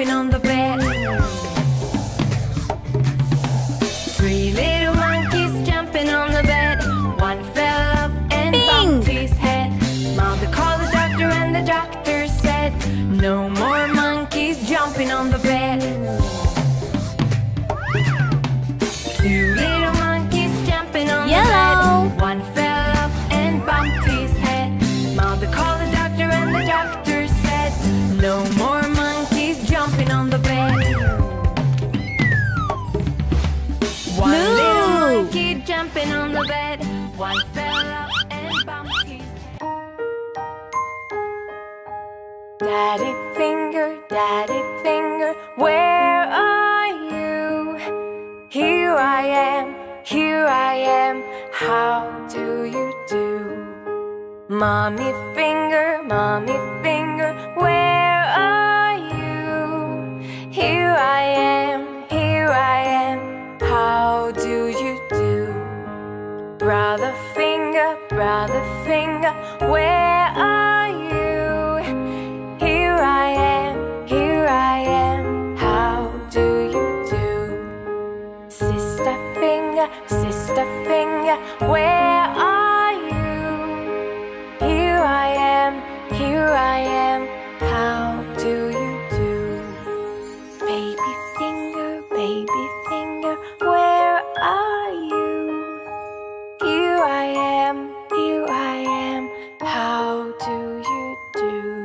jumping on the bed. Three little monkeys jumping on the bed. One fell off and bumped his head. Mother called the doctor and the doctor said, no more monkeys jumping on the bed. Two little monkeys jumping on the bed. One fell off and bumped his head. Mother called the doctor and the doctor said, no more monkeys jumping on the bed. One little monkey jumping on the bed. One fell off and bumped his head. Daddy finger, where are you? Here I am, how do you do? Mommy finger, where are you? Here I am, how do you do? Brother finger, where are you? Here I am, how do you do? Sister finger, where are you? Here I am, how do you do? Baby finger, where are you? Here I am, how do you do?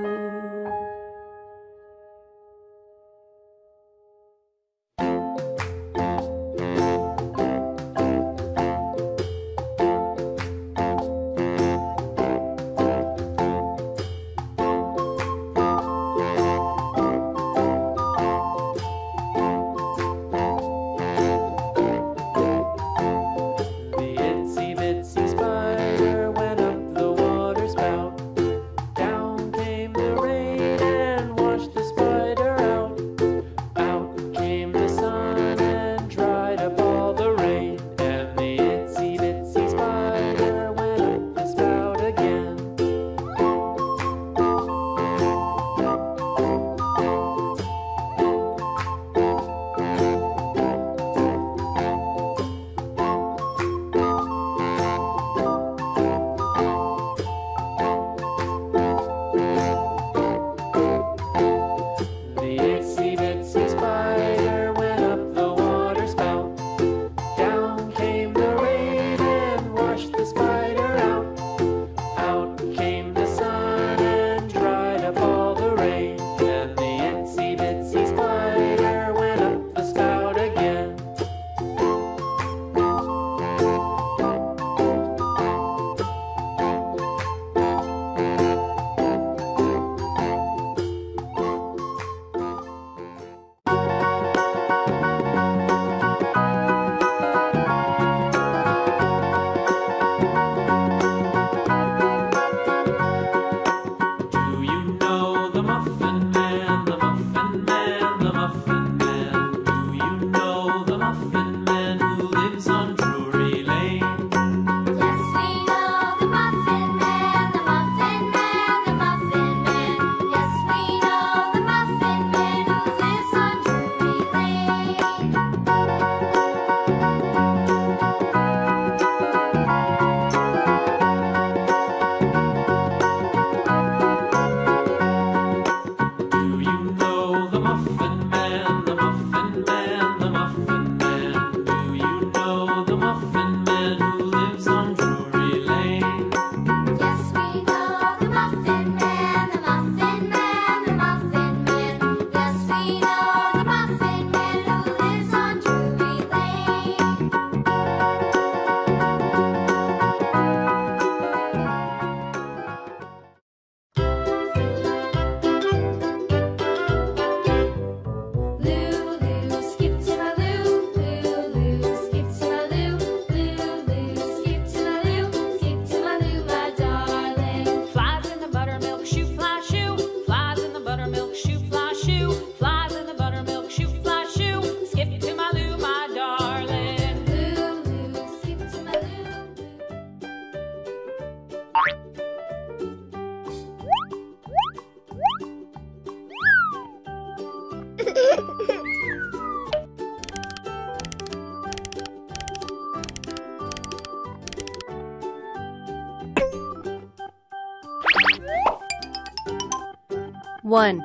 1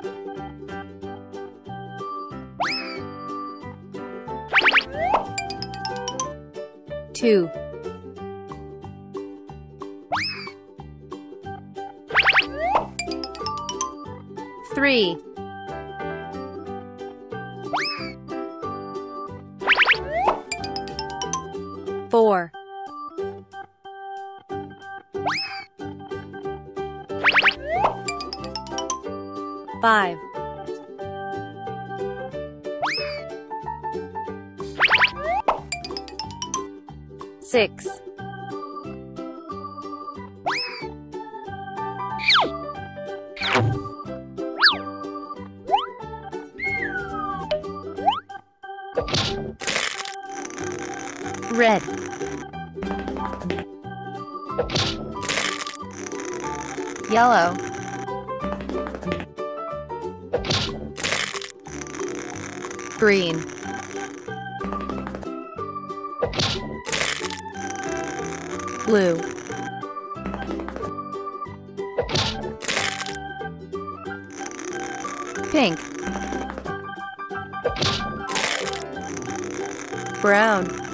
2 3 4 5 6 red yellow green blue pink brown